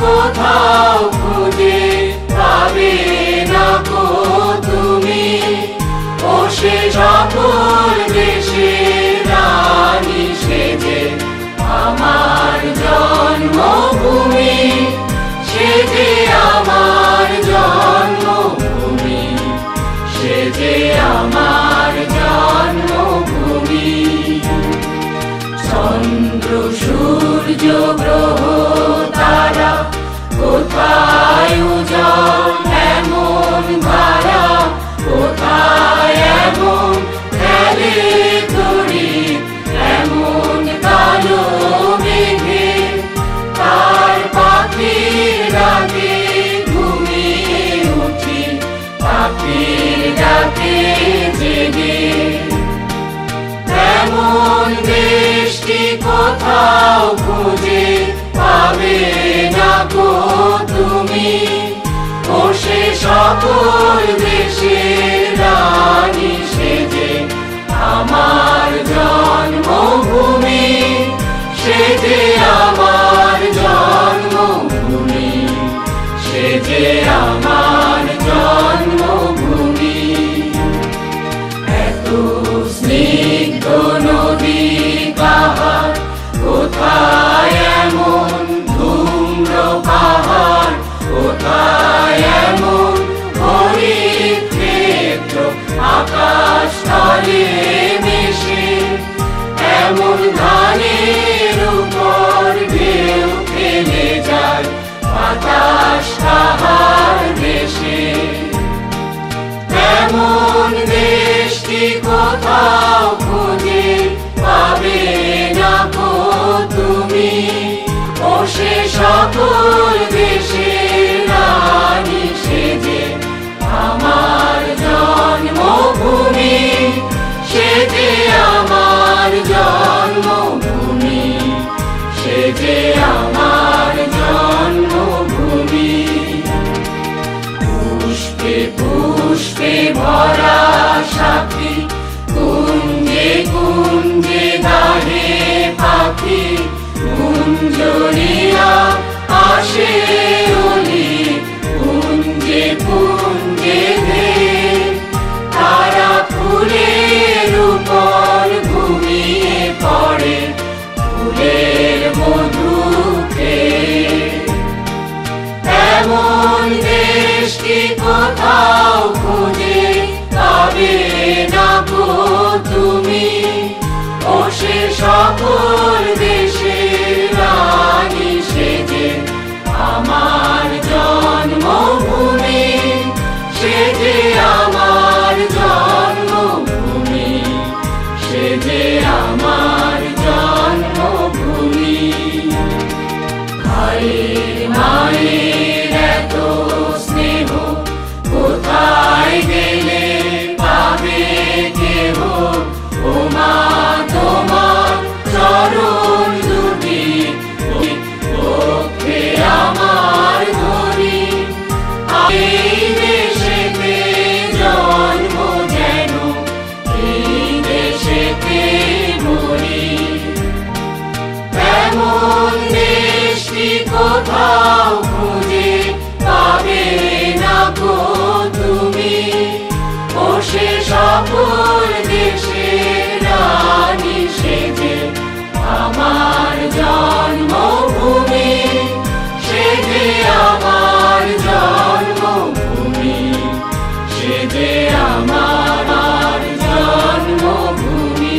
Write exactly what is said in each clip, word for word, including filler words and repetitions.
কোথাও খুঁজে পাবে না গো তুমি, ও সে সকল দেশের রানী সেজে আমার জন্মভূমি, সেজে আমার জন্মভূমি, সেজে আমার জন্মভূমি। চন্দ্র সূর্য গ্রহ তারা কোথায় উজ্জ্বল এমন ধারা, কোথায় এমন খেলে তড়িৎ এমন কালো মেঘে, তার পাখির ডাকে ঘুমিয়ে উঠি, পাখির ডাকে জেগে। এমন দেশটি কোথাও খুঁজে পাবে না গো তুমি, ও সে সকল দেশের রানী সেজে আমার জন্মভূমি, সেজে আমার জন্মভূমি, সেজে আমার জন্মভূমি। এত স্নিগ্ধ নদী পাহাড়, কোথায় এমন ধূম্র পাহাড়, কোথায় এমন হরিত ক্ষেত্র আকাশ তলে মিশে, এমন ধানের উপর ঢেউ ফেলে যায় বাতাস তাহার দেশে। এমন দেশটি কোথাও খুঁজে পাবে না গো তুমি, ও সে সকল দেশের রানী সেজে আমার জন্মভূমি, সেজে আমার জন্মভূমি, সেজে আমার জন্মভূমি। পুষ্পে পুষ্পে ভরা সাথী, কুঞ্জে কুঞ্জে গাহে পাখি, কুঞ্জরিয়া আসে অলি, কুঞ্জে কুঞ্জে ধে, তারা ফুলের উপর ঘুমিয়ে পড়ে, ফুলের মধু খেয়ে। এমন দেশটি কোথাও খুঁজে পাবে না গো তুমি, ও সে সকল দেশের রানী সেজে আমার জন্মভূমি, সেজে আমার জন্মভূমি, সেজে আমার জন্মভূমি। ভাইয়ের মায়ের এত স্নেহ কোথায় গেলে পাবে কেহ, ও মা তোমার চরণ দুটি পক্ষে আমার ধরি, এই দেশেতে জন্ম যেন এই দেশেতে মরি। এমন দেশটি কোথাও খুঁজে পাবে না গো তুমি, ও সে সকল দেশের রানী সেজে আমার জন্মভূমি, সেজে আমার জন্মভূমি, সেজে আমার জন্মভূমি।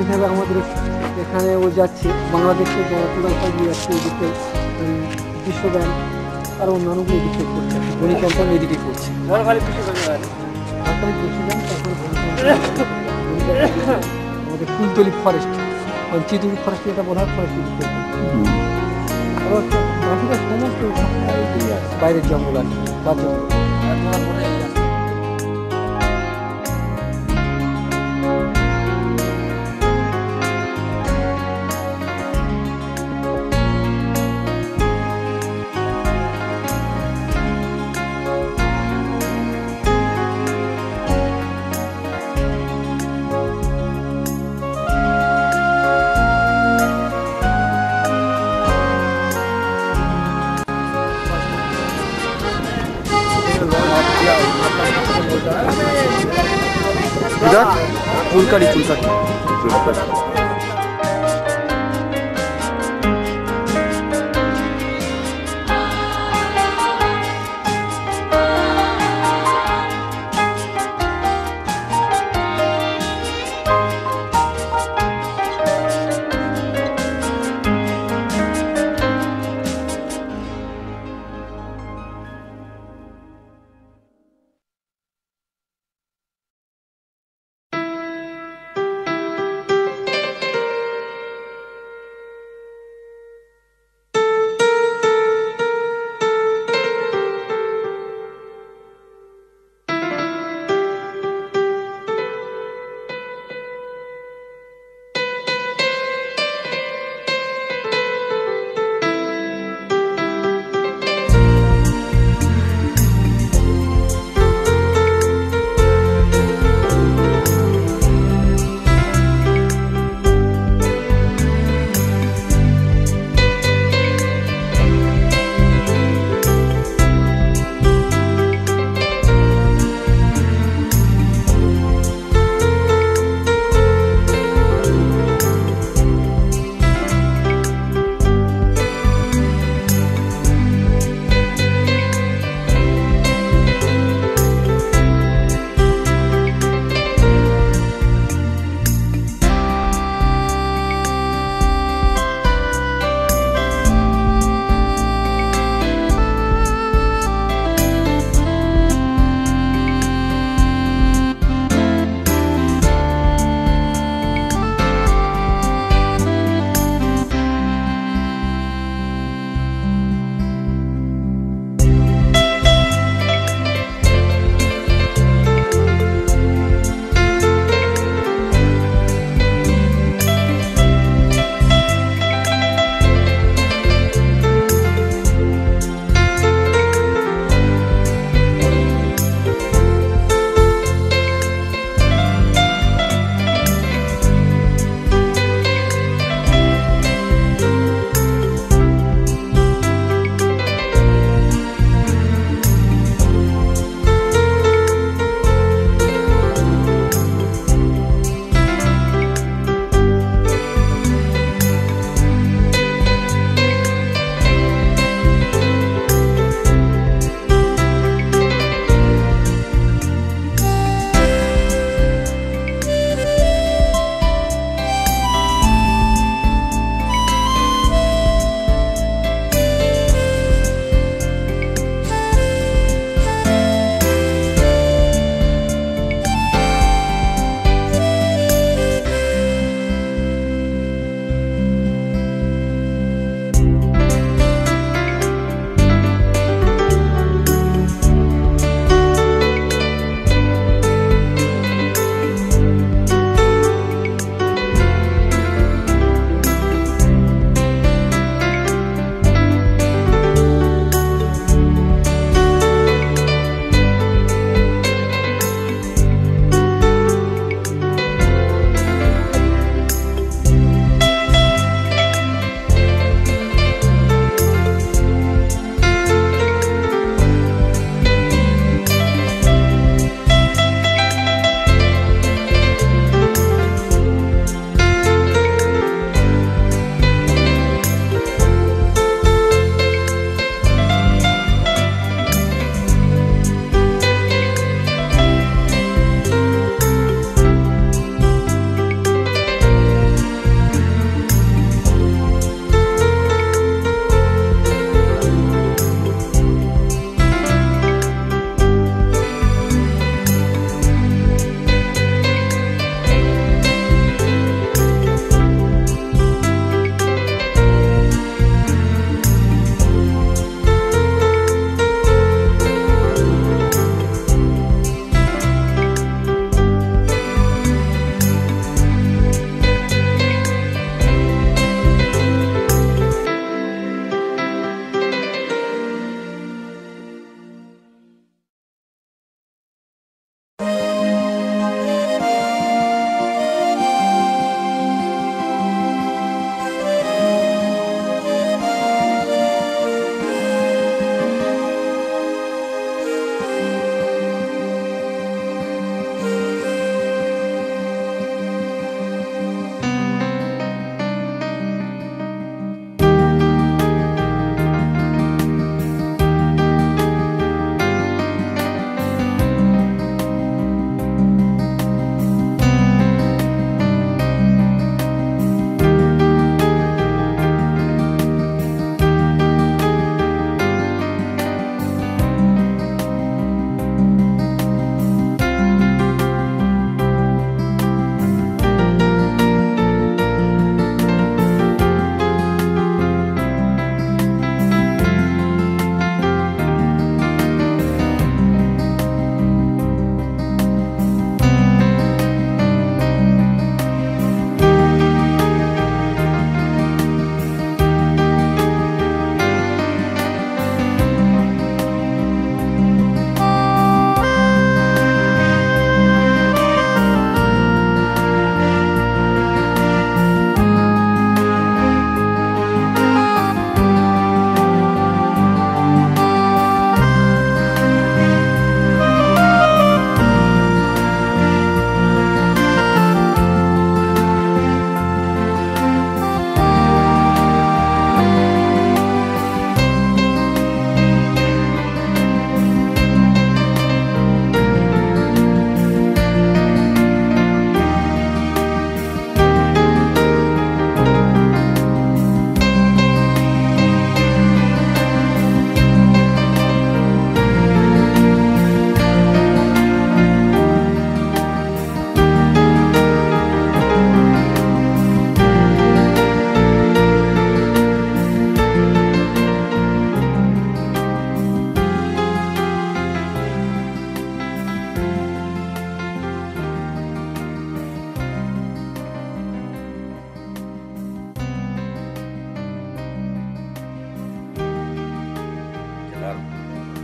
হিসাবে আমাদের এখানে ও যাচ্ছে বাংলাদেশে যারা টুরাল যাচ্ছে এদিকে বিশ্ব ব্যাংক আর অন্যান্যগুলো এদিকে করছে ধনী কোম্পানি এদিকে করছে সরকারি কৃষি ব্যাংক আমাদের ফুলতলি ফরেস্ট চিতুরি ফরেস্ট যেটা বলা হয় ফরেস্ট বাকিটা সমস্ত বাইরের জঙ্গল আছে বা জঙ্গল ফুলকারি ফুলকারি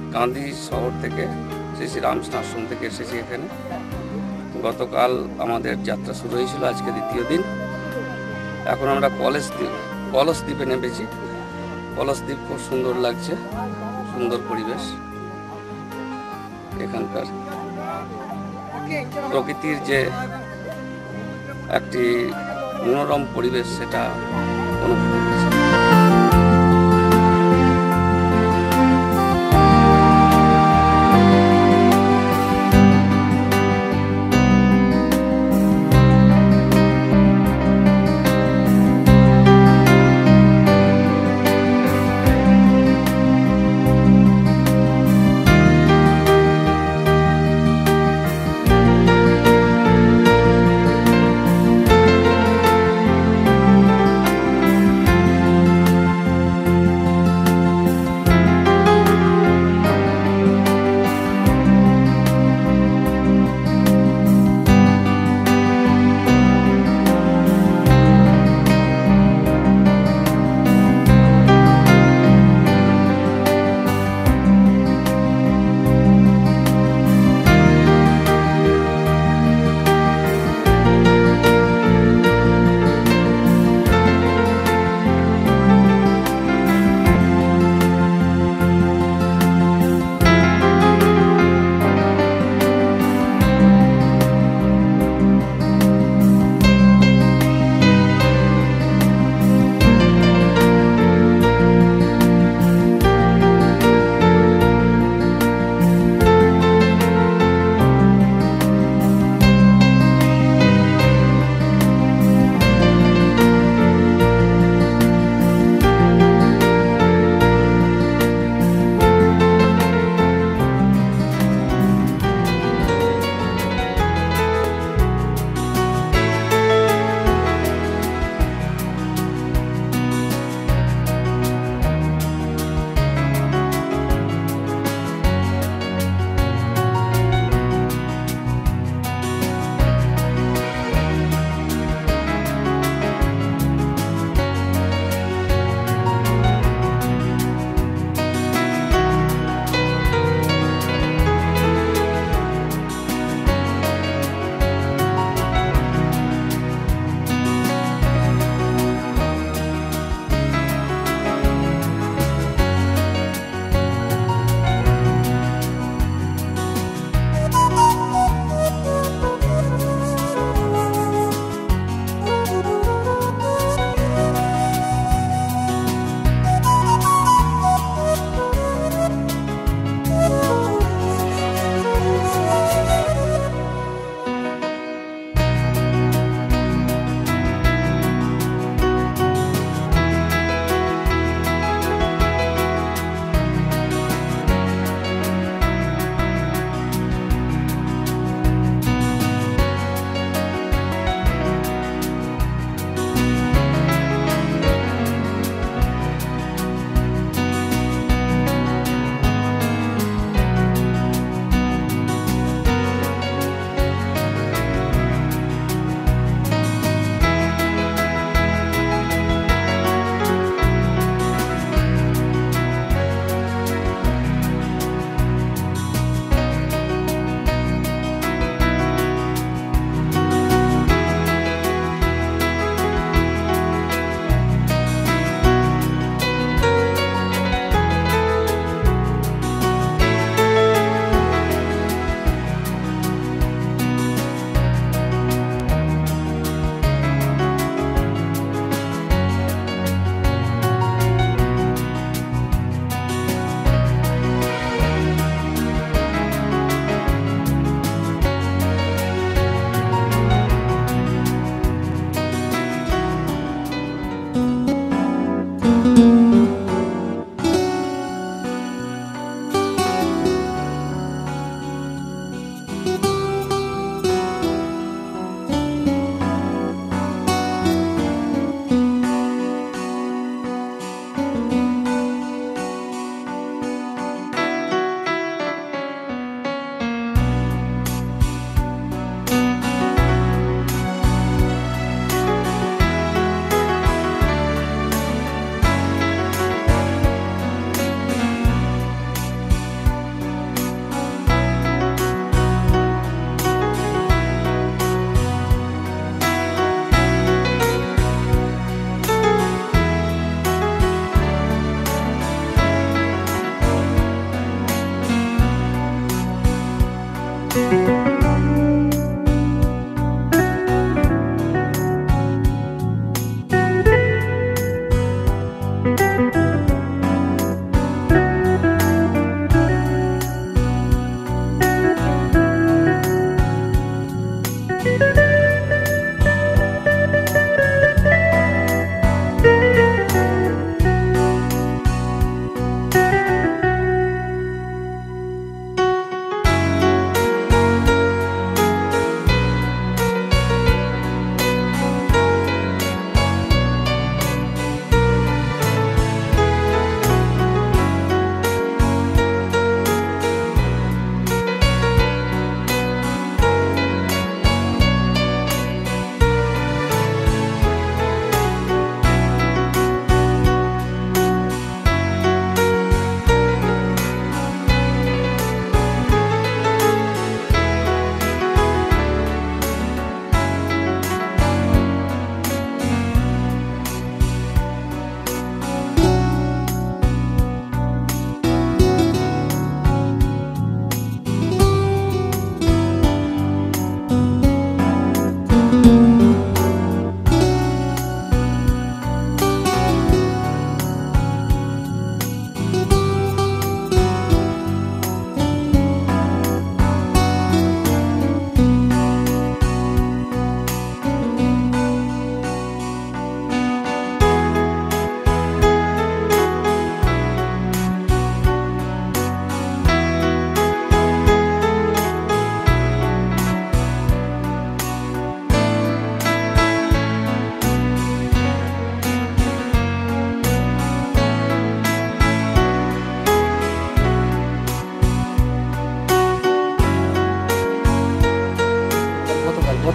কান্দি শহর থেকে শ্রী শ্রী রামকৃষ্ণ আশ্রম থেকে এসেছি এখানে। গতকাল আমাদের যাত্রা শুরু হয়েছিল, আজকে দ্বিতীয় দিন। এখন আমরা কলেজ দ্বীপ কলস দ্বীপে নেমেছি। কলস দ্বীপ খুব সুন্দর লাগছে, সুন্দর পরিবেশ। এখানকার প্রকৃতির যে একটি মনোরম পরিবেশ সেটা অনুভূত হচ্ছে।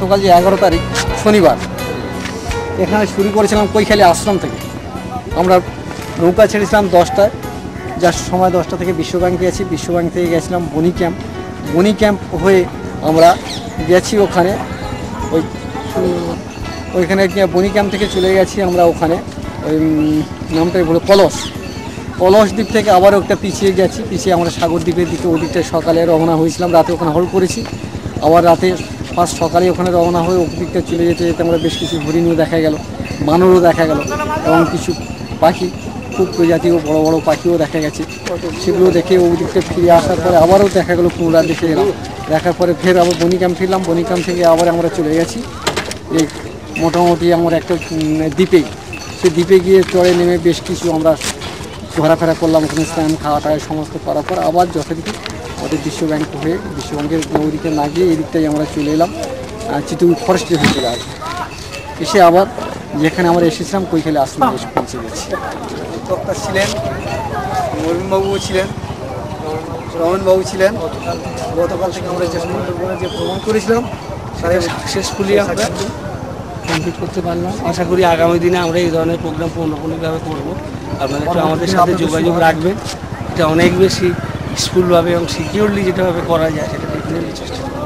গতকাল যে এগারো তারিখ শনিবার এখানে শুরু করেছিলাম কৈখালী আশ্রম থেকে। আমরা নৌকা ছেড়েছিলাম দশটায়, যার সময় দশটা থেকে বিশ্বব্যাংক গেছি, বিশ্বব্যাংক থেকে গেছিলাম বনি ক্যাম্প, বনি ক্যাম্প হয়ে আমরা গেছি ওখানে ওই ওইখানে গিয়ে বনি ক্যাম্প থেকে চলে গেছি আমরা ওখানে ওই নামটাই বলে কলস কলস দ্বীপ থেকে আবার একটা পিছিয়ে গেছি, পিছিয়ে আমরা সাগর দ্বীপের দিকে ওদিকটায় সকালে রওনা হয়েছিলাম, রাতে ওখানে হোল্ড করেছি। আবার রাতে ফার্স্ট সকালে ওখানে রওনা হয়ে ওদিকটা চলে যেতে যেতে আমরা বেশ কিছু হরিণও দেখা গেল, বানরও দেখা গেল এবং কিছু পাখি, খুব প্রজাতীয় বড় বড় পাখিও দেখা গেছে। সেগুলো দেখে ওই দিকটা ফিরে আসার পরে আবারও দেখা গেলো পুনরায় দেখে এলাম, দেখার পরে ফের আবার বনি ক্যাম্প ফিরলাম, বনি ক্যাম্প থেকে আবার আমরা চলে গেছি এই মোটামুটি আমরা একটা দ্বীপে, সেই দ্বীপে গিয়ে চড়ে নেমে বেশ কিছু আমরা ঘোরাফেরা করলাম, ওখানে স্নান খাওয়া টাওয়া সমস্ত করার পর আবার যথারীতি আমাদের বিশ্বব্যাংক হয়ে বিশ্বব্যাংকের ওদিকে না গিয়ে এদিকটাই আমরা চলে এলাম চিত্তগুড় ফরেস্টের হয়ে চলে আসবো। এসে আবার যেখানে আমরা এসেছিলাম কৈখালী আশ্রমে এসে পৌঁছে গেছি। বক্তা ছিলেন, মরমিনবাবুও ছিলেন, রমনবাবু ছিলেন। গতকাল থেকে আমরা যে সুন্দরবনে যে ভ্রমণ করেছিলাম তাই সাকসেসফুলি আমরা কমপ্লিট করতে পারলাম। আশা করি আগামী দিনে আমরা এই ধরনের প্রোগ্রাম পুনঃপুনভাবে করবো। আপনারা একটু আমাদের সাথে যোগাযোগ রাখবেন, এটা অনেক বেশি স্কুলভাবে এবং সিকিউরলি যেটাভাবে করা যায় সেটা ডেফিনেটলি চেষ্টা করবো।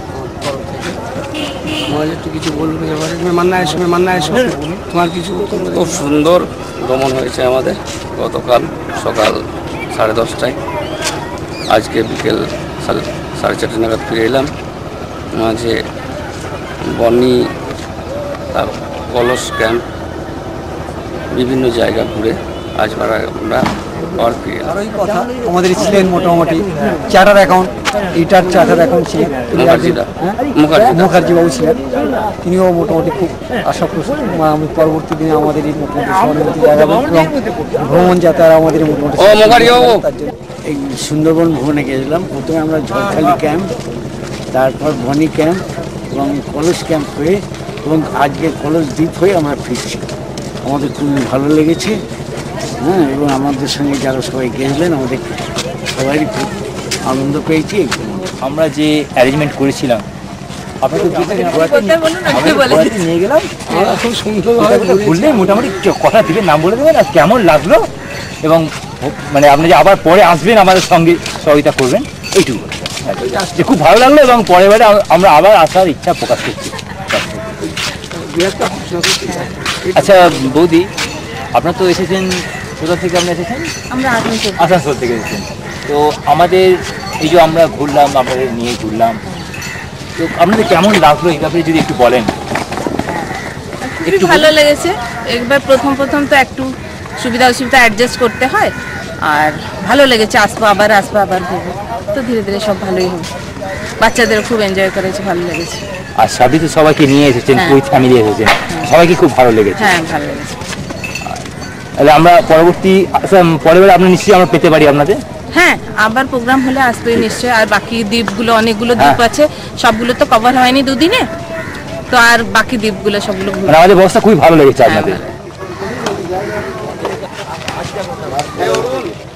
তোমার একটু কিছু বলবে ব্যাপারে, মান্না এসো মান্না এসো তোমার কিছু। খুব সুন্দর ভ্রমণ হয়েছে আমাদের গতকাল সকাল সাড়ে দশটায়, আজকে বিকেল সাড়ে চারটে নাগাদ ফিরে এলাম। মাঝে বনি, তার কলস ক্যাম্প, বিভিন্ন জায়গা ঘুরে আজ আমরা আবার ফিরে এলাম। আরোই কথা আমাদের ছিলেন মোটামুটি charter account, retired charter account ছিলেন মুখার্জিদা মুখার্জি বাবু ছিলেন, তিনিও মোটামুটি খুব আশাপ্রসূত আমি পরবর্তী দিনে আমাদের এই মোটামুটি সহানুভূতি জায়গা এবং ভ্রমণ যাত্রা আমাদের মোটামুটি ও মুখার্জি বাবু এই সুন্দরবন ভ্রমণে গেছিলাম। প্রথমে আমরা ঝড়খালি ক্যাম্প, তারপর বনি ক্যাম্প এবং কলস ক্যাম্প হয়ে এবং আজকে কলস দ্বীপ হয়ে আমরা ফিরছি। আমাদের খুবই ভালো লেগেছে, হ্যাঁ, এবং আমাদের সঙ্গে যারা সবাই গেছিলেন আমাদের সবারই খুব আনন্দ পেয়েছি। আমরা যে অ্যারেঞ্জমেন্ট করেছিলাম আপনাকে ঘোরাতে নিয়ে গেলাম, খুব সুন্দরভাবে বললে মোটামুটি কথা থেকে নাম বলে দেবেন আর কেমন লাগলো, এবং মানে আপনি যে আবার পরে আসবেন আমাদের সঙ্গে সহযোগিতা করবেন এইটুকু যে খুব ভালো লাগলো, এবং পরের বারে আমরা আবার আসার ইচ্ছা প্রকাশ করছি। আচ্ছা বৌদি, আপনার তো এসেছেন কোথা থেকে? আপনি এসেছেন আসানসোল থেকে এসেছেন। তো আমাদের এই যে আমরা ঘুরলাম, আপনাদের নিয়ে ঘুরলাম, তো আপনাদের কেমন লাগলো এই ব্যাপারে যদি একটু বলেন। একটু ভালো লেগেছে। একবার প্রথম প্রথম তো একটু সুবিধা অসুবিধা অ্যাডজাস্ট করতে হয়, আর ভালো লেগেছে, আসবো আবার আসবো আবার ঘুরবো, তো ধীরে ধীরে সব ভালোই হবে। বাচ্চাদের খুব এনজয় করেছে, ভালো লেগেছে। আর সবই তো সবাইকে নিয়ে এসেছেন, হ্যাঁ। উইথ ফ্যামিলি এসেছেন, সবাইকে খুব ভালো লেগেছে। হ্যাঁ ভালো লেগেছে। তাহলে আমরা পরবর্তী আচ্ছা, পরের বার আমরা নিশ্চয়ই আমরা পেতে পারি আপনাদের। হ্যাঁ আবার প্রোগ্রাম হলে আসবে নিশ্চয়ই। আর বাকি দ্বীপগুলো অনেকগুলো দ্বীপ আছে, সবগুলো তো কভার হয়নি দুদিনে, তো আর বাকি দ্বীপগুলো সবগুলো ঘুরবো। মানে আমাদের ব্যবস্থা খুবই ভালো লেগেছে হ্যাঁ, আপনাদের। ভালো।